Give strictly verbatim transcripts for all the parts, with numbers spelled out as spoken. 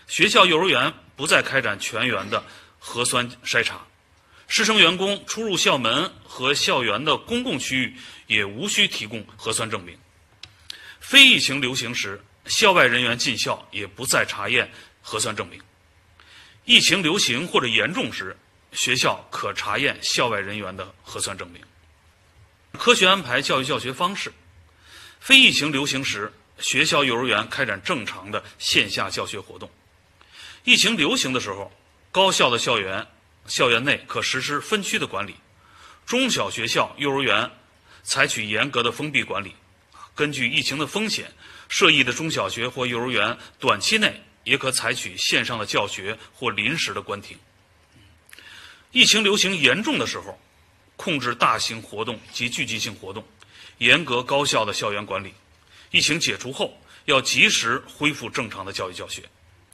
学校幼儿园不再开展全员的核酸筛查，师生员工出入校门和校园的公共区域也无需提供核酸证明。非疫情流行时，校外人员进校也不再查验核酸证明。疫情流行或者严重时，学校可查验校外人员的核酸证明。科学安排教育教学方式。非疫情流行时，学校幼儿园开展正常的线下教学活动。疫情流行的时候，高校的校园校园内可实施分区的管理，中小学校幼儿园采取严格的封闭管理。根据疫情的风险，涉疫的中小学或幼儿园短期内也可采取线上的教学或临时的关停。疫情流行严重的时候，控制大型活动及聚集性活动，严格高校的校园管理。疫情解除后，要及时恢复正常的教育教学。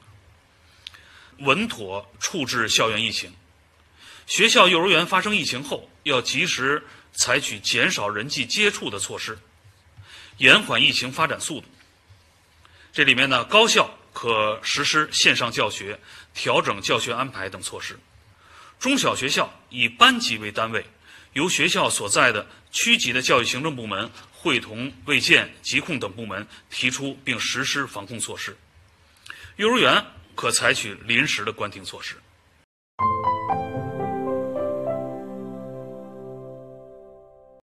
稳妥处置校园疫情。学校幼儿园发生疫情后，要及时采取减少人际接触的措施，延缓疫情发展速度。这里面呢，高校可实施线上教学、调整教学安排等措施。中小学校以班级为单位，由学校所在的区级的教育行政部门会同卫健、疾控等部门提出并实施防控措施。幼儿园可采取临时的关停措施。